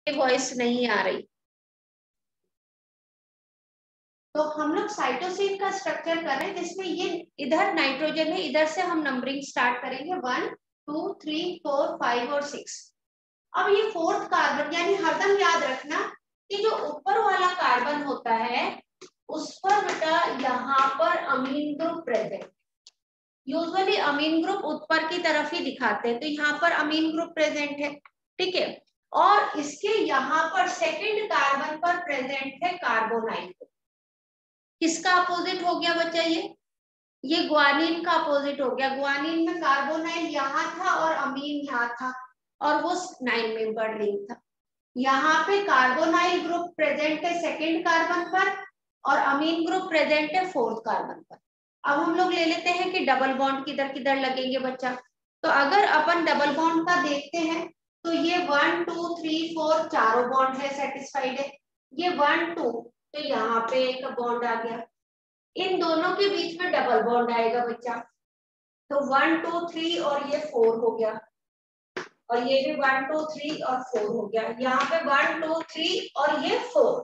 Voice नहीं आ रही। तो हम लोग साइटोसिन का स्ट्रक्चर कर रहे हैं जिसमें ये इधर नाइट्रोजन है, इधर से हम नंबरिंग स्टार्ट करेंगे 1 2 3 4 5 और 6। अब ये फोर्थ कार्बन, यानी हरदम याद रखना कि जो ऊपर वाला कार्बन होता है उस पर बेटा यहाँ पर amine group present. Usually amine group ऊपर की तरफ ही दिखाते हैं, तो यहाँ पर अमीन ग्रुप प्रेजेंट है, ठीक है। और इसके यहाँ पर सेकंड कार्बन पर प्रेजेंट है कार्बोनाइल ग्रुप। किसका अपोजिट हो गया बच्चा? ये ग्वानिन का अपोजिट हो गया। ग्वानिन में कार्बोनाइल यहाँ था और अमीन यहाँ था और वो 9 मेंबर रिंग था। यहाँ पे कार्बोनाइल ग्रुप प्रेजेंट है सेकंड कार्बन पर और अमीन ग्रुप प्रेजेंट है फोर्थ कार्बन पर। अब हम लोग ले लेते हैं कि डबल बॉन्ड किधर किधर लगेंगे बच्चा। तो अगर अपन डबल बॉन्ड का देखते हैं तो ये 1 2 3 4 चारों बॉन्ड है, सेटिस्फाइड है। ये 1 2 तो यहाँ पे एक बॉन्ड आ गया, इन दोनों के बीच में डबल बॉन्ड आएगा बच्चा। तो 1 2 3 और ये 4 हो गया और ये भी 1 2 3 और 4 हो गया। यहाँ पे 1 2 3 और ये 4।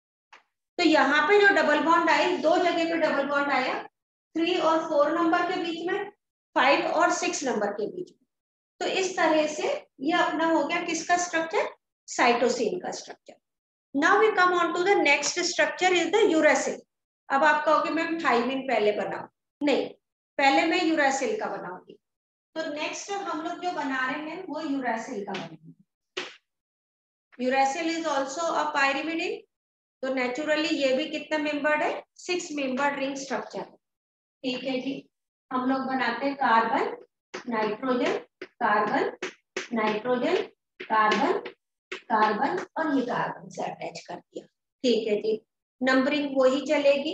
तो यहाँ पे जो डबल बॉन्ड आई, दो जगह पे डबल बॉन्ड आया, 3 और 4 नंबर के बीच में, 5 और 6 नंबर के बीच में। तो इस तरह से ये अपना हो गया किसका स्ट्रक्चर? साइटोसिन का structure. Now we come on to the next structure is the uracil. अब आप कहोगे मैम थाइमिन पहले बनाओ, नहीं, पहले मैं यूरासिल का बनाऊंगी। तो नेक्स्ट हम लोग जो बना रहे हैं वो यूरासिल का बनाएंगे। Uracil is also a pyrimidine. तो नेचुरली ये भी कितना मेंबर्ड है? 6 मेंबर्ड रिंग स्ट्रक्चर है, ठीक है जी। हम लोग बनाते हैं carbon nitrogen carbon nitrogen carbon carbon और ये कार्बन से अटैच कर दिया, ठीक है जी। नंबरिंग वही चलेगी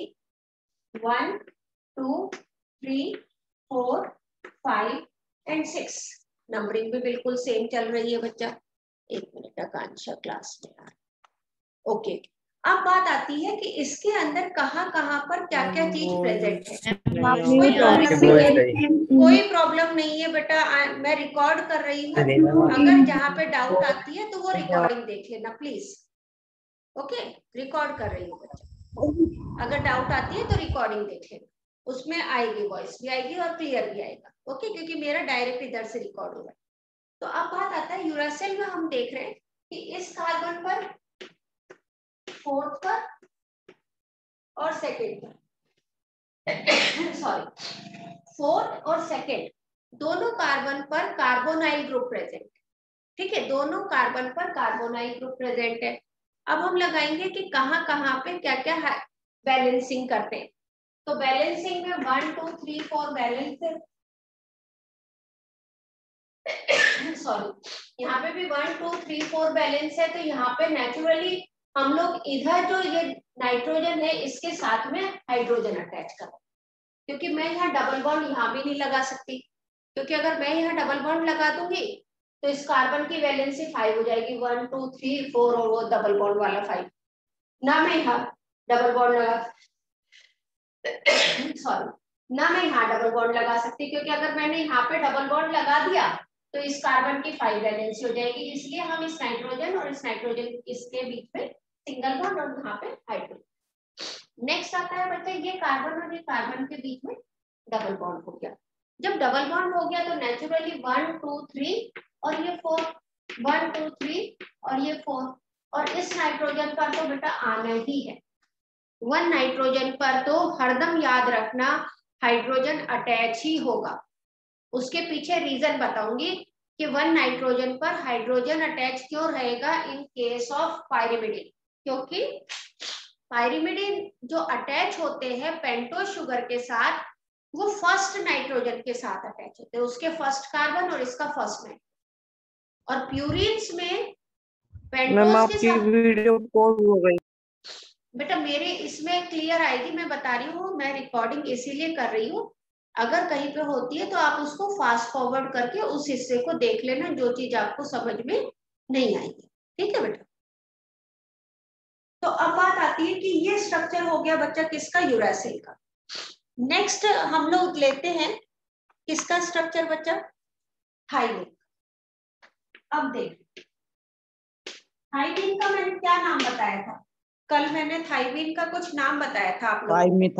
1 2 3 4 5 एंड 6। नंबरिंग भी बिल्कुल सेम चल रही है बच्चा। एक मिनट, आकांक्षा क्लास में आ। ओके, अब बात आती है कि इसके अंदर कहाँ कहाँ पर क्या क्या चीज प्रेजेंट है। कोई प्रॉब्लम नहीं है बेटा, मैं रिकॉर्ड कर रही हूँ। अगर जहाँ पे डाउट आती है तो वो रिकॉर्डिंग देख लेना प्लीज। ओके, रिकॉर्ड कर रही हूँ बच्चा, अगर डाउट आती है तो रिकॉर्डिंग देख लेना, उसमें आएगी, वॉइस भी आएगी और क्लियर भी आएगा। ओके, क्योंकि मेरा डायरेक्ट इधर से रिकॉर्ड हो रहा है। तो अब बात आता है यूरासिल में, हम देख रहे हैं कि इस कार्बन पर फोर्थ पर और सेकेंड पर सॉरी फोर्थ और सेकेंड दोनों कार्बन पर कार्बोनाइल ग्रुप प्रेजेंट, ठीक है। दोनों कार्बन पर कार्बोनाइल ग्रुप प्रेजेंट है। अब हम लगाएंगे कि कहाँ कहाँ पे क्या क्या बैलेंसिंग करते हैं। तो बैलेंसिंग में 1 2 3 4 बैलेंस है, सॉरी यहाँ पे भी 1 2 3 4 बैलेंस है। तो यहाँ पे नेचुरली हम लोग इधर जो ये नाइट्रोजन है इसके साथ में हाइड्रोजन अटैच कर, क्योंकि मैं यहाँ डबल बॉन्ड यहाँ भी नहीं लगा सकती, क्योंकि अगर मैं यहाँ डबल बॉन्ड लगा दूंगी तो इस कार्बन की वैलेंसी 5 हो जाएगी, 1 2 3 4 और वो डबल बॉन्ड वाला 5 ना। मैं यहाँ डबल बॉन्ड लगा सॉरी ना मैं यहाँ डबल बॉन्ड लगा सकती, क्योंकि अगर मैंने यहाँ पे डबल बॉन्ड लगा दिया तो इस कार्बन की 5 वैलेंसी हो जाएगी। इसलिए हम इस नाइट्रोजन और इस नाइट्रोजन इसके बीच में सिंगल बॉन्ड और यहाँ पे हाइड्रोजन। नेक्स्ट आता है बच्चे ये कार्बन और ये कार्बन के बीच में डबल बॉन्ड हो गया। जब डबल बॉन्ड हो गया तो नेचुरली 1 2 3 और ये 4, 1 2 3 और ये 4, और इस नाइट्रोजन पर तो बेटा आना ही है। 1 नाइट्रोजन पर तो हरदम याद रखना हाइड्रोजन अटैच ही होगा। उसके पीछे रीजन बताऊंगी कि 1 नाइट्रोजन पर हाइड्रोजन अटैच क्यों रहेगा इन केस ऑफ पाइरिमिडिन, क्योंकि पाइरिमिडिन जो अटैच होते हैं पेंटोज शुगर के साथ वो फर्स्ट नाइट्रोजन के साथ अटैच होते हैं, उसके फर्स्ट कार्बन और इसका फर्स्ट नाइट्रोजन। और प्यूरिन्स में पेंटोज के साथ वीडियो पॉज हो गई बेटा, मेरे इसमें क्लियर आएगी, मैं बता रही हूँ, मैं रिकॉर्डिंग इसीलिए कर रही हूँ। अगर कहीं पे होती है तो आप उसको फास्ट फॉरवर्ड करके उस हिस्से को देख लेना जो चीज आपको समझ में नहीं आएगी, ठीक है बेटा। तो अब बात आती है कि ये स्ट्रक्चर हो गया बच्चा किसका? यूरासिल का। नेक्स्ट हम लोग लेते हैं किसका स्ट्रक्चर बच्चा? थाइमिन। अब देख थाइमीन का मैंने क्या नाम बताया था? कल मैंने थाइमीन का कुछ नाम बताया था आप लोगों को।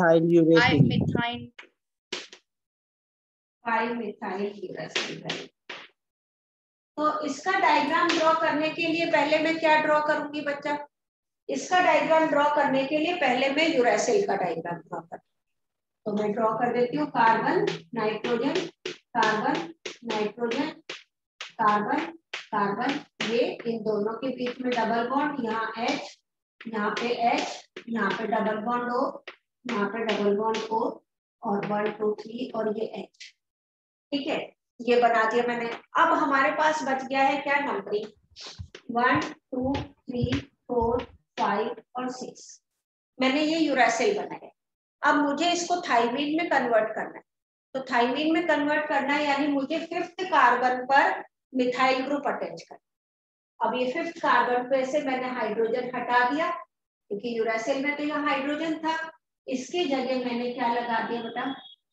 5-methyl-uracil। तो इसका डायग्राम ड्रॉ करने के लिए पहले मैं क्या ड्रॉ करूंगी बच्चा? इसका डायग्राम ड्रॉ करने के लिए पहले मैं यूरेसिल का डायग्राम ड्रॉ कर, तो मैं ड्रॉ कर देती हूँ carbon nitrogen carbon nitrogen carbon carbon, ये इन दोनों के बीच में डबल बॉन्ड, यहाँ H, यहाँ पे H, यहाँ पे डबल बॉन्ड O, यहाँ पे डबल बॉन्ड O, और 1 2 3 और ये H। ठीक है, ये बना दिया मैंने। अब हमारे पास बच गया है क्या? नंबरिंग 1 2 3 4 5 और 6। मैंने ये यूरेसिल बनाया। अब मुझे इसको थाइमीन में कन्वर्ट करना है। तो थाइमीन में कन्वर्ट करना है यानी मुझे 5th कार्बन पर मिथाइल ग्रुप अटैच करना। अब ये 5th कार्बन पे से मैंने हाइड्रोजन हटा दिया, क्योंकि यूरेसिल में तो यहाँ हाइड्रोजन था। इसकी जगह मैंने क्या लगा दिया बेटा?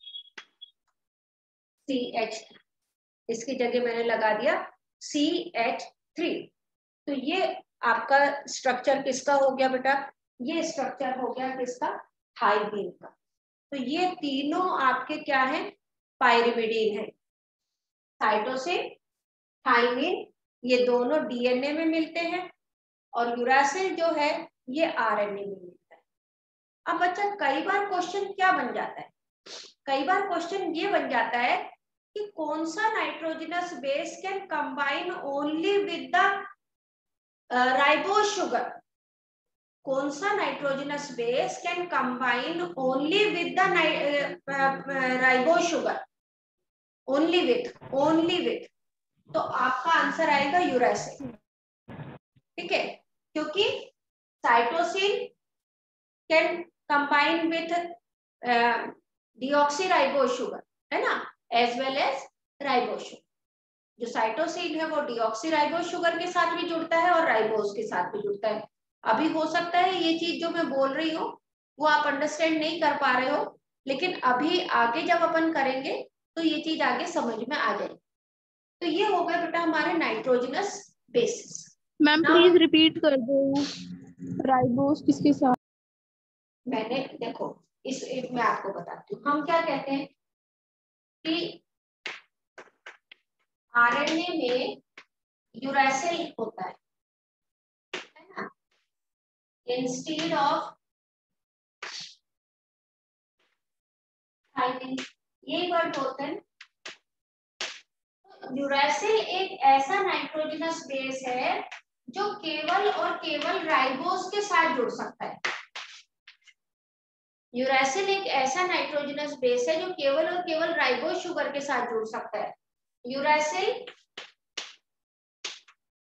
CH। इसकी जगह मैंने लगा दिया CH3। तो ये आपका स्ट्रक्चर किसका हो गया बेटा? ये स्ट्रक्चर हो गया किसका? थाइमीन का। तो ये तीनों आपके क्या है? पाइरिमिडीन है। साइटोसिन, थाइमीन, ये दोनों डीएनए में मिलते हैं, और यूरासिल जो है ये आरएनए में मिलता है। अब बच्चा कई बार क्वेश्चन क्या बन जाता है? कई बार क्वेश्चन ये बन जाता है कि कौन सा nitrogenous base can combine only with the ribose sugar? कौन सा nitrogenous base can combine only with the ribose sugar? Only with. तो आपका आंसर आएगा यूरेसिल। ठीक है, क्योंकि cytosine can combine with deoxyribose sugar, है ना, as well as ribose sugar. जो साइटोसिन है वो डीऑक्सीराइबोज शुगर के साथ भी जुड़ता है और राइबोज के साथ भी जुड़ता है। अभी हो सकता है ये चीज जो मैं बोल रही हूँ वो आप अंडरस्टैंड नहीं कर पा रहे हो, लेकिन अभी आगे जब अपन करेंगे तो ये चीज आगे समझ में आ जाएगी। तो ये हो गया बेटा हमारे nitrogenous bases. Ma'am please repeat कर दो, राइबोस किसके साथ? मैंने देखो इस मैं आपको बताती हूँ। हम क्या कहते हैं कि आरएनए में यूरेसिल होता है ना, इंस्टेड ऑफ थाइमिन, ये वर्ड होते हैं। यूरेसिल एक ऐसा नाइट्रोजनस बेस है जो केवल और केवल राइबोस के साथ जुड़ सकता है। यूरेसिल एक ऐसा नाइट्रोजनस बेस है जो केवल और केवल राइबोस शुगर के साथ जुड़ सकता है। यूरेसिल